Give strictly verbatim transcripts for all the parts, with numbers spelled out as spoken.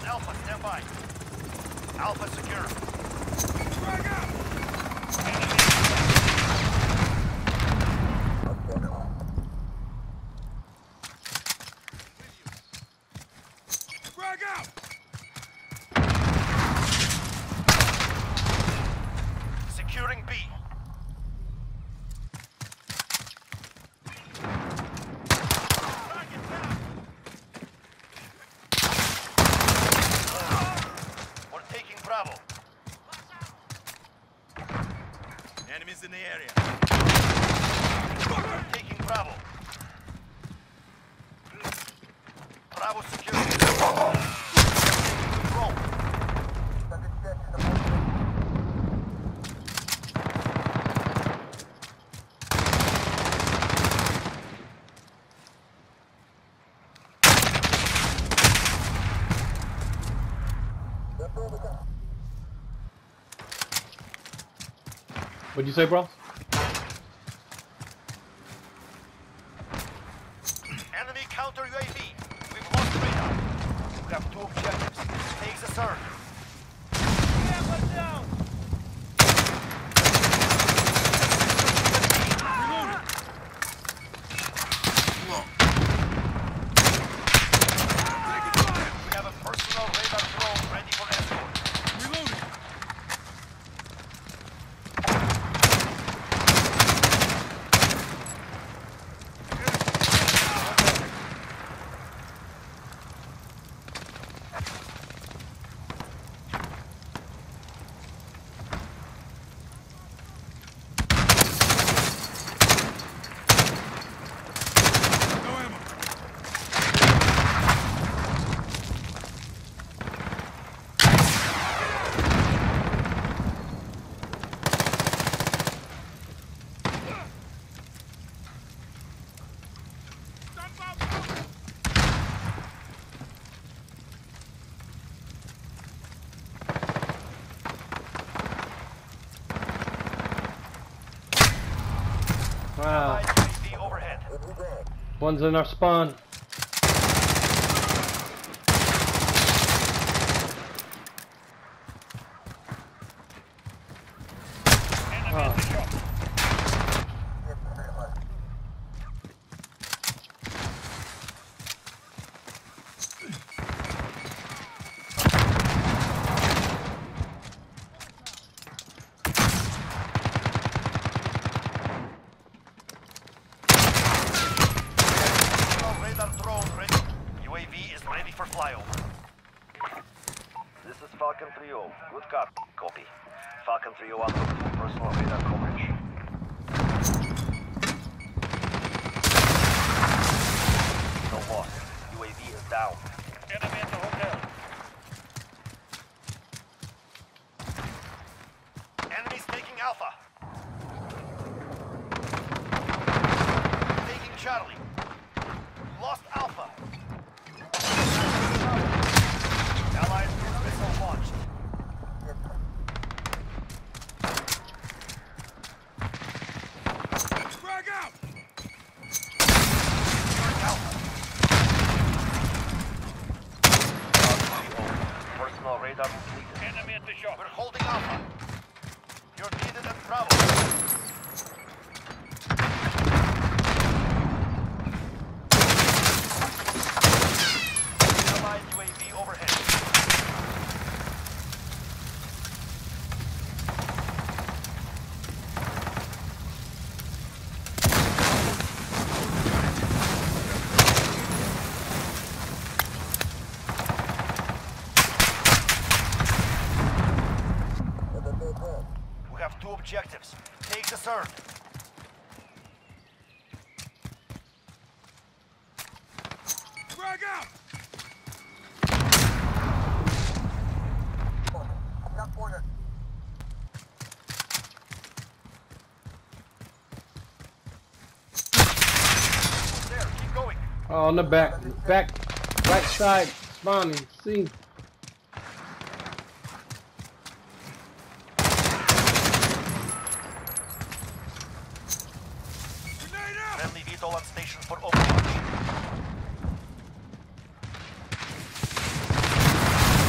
Alpha, stand by. Alpha secure. Frag out! Frag out! Securing B. We're taking Bravo. Enemies in the area. We're taking Bravo. Bravo secure. Control. What'd you say, bro? Enemy counter U A V. We've lost radar. We have two objectives. Take the third. Hammer down. Reloading! Taking fire! We have a personal radar drone ready for escort. Reloading! No ammo. Wow. U A V overhead. One's in our spawn. Personal radar drone ready. U A V is ready for flyover. This is Falcon three oh. Good cop. Copy. Falcon three oh outlook for personal radar coverage. No loss. U A V is down. Enemy at the hotel. Enemies taking Alpha. Taking Charlie. Lost Alpha. Allied cruise missile launched. Frag out! Securing Alpha. Personal radar completed. Enemy at the shop. We're holding Alpha. You're needed at Bravo. Allied U A V overhead. We have two objectives. Take the third. Frag out! There, keep going. Oh, on the back, back, back side, spawning. See. Grenade out! Friendly V TOL on station for overwatch.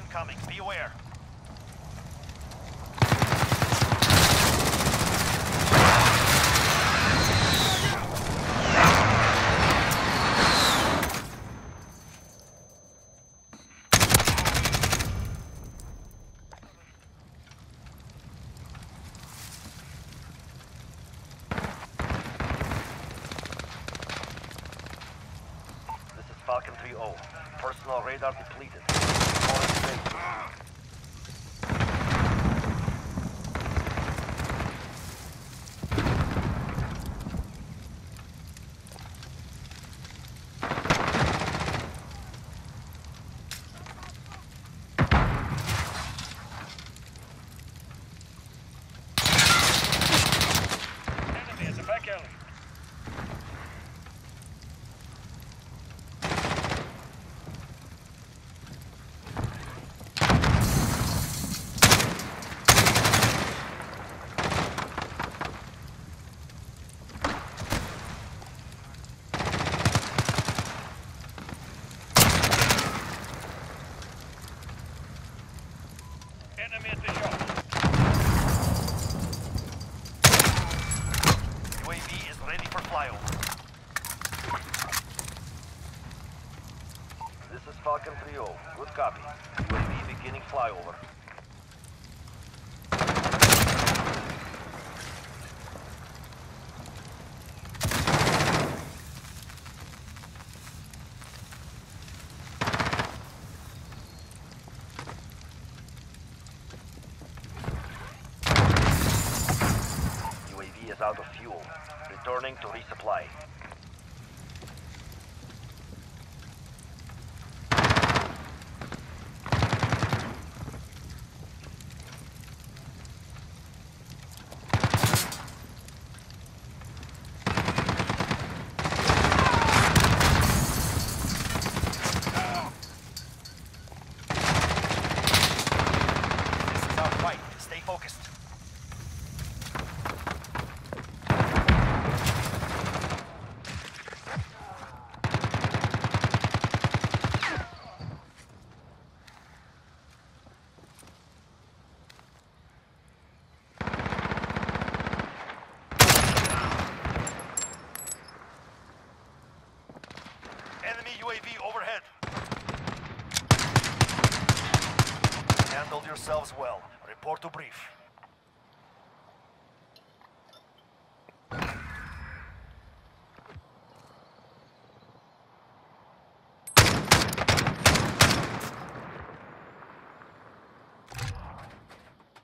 incoming. Be aware. Falcon three oh. Personal radar depleted. Orange base. Enemy at the back alley. Enemy at the shop. U A V is ready for flyover. This is Falcon three oh. Good copy. U A V beginning flyover. Is out of fuel. Returning to resupply. This is our fight. Stay focused. Enemy U A V overhead. Handled yourselves well. Report to brief.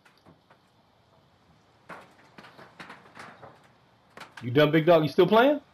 You done, big dog? You still playing?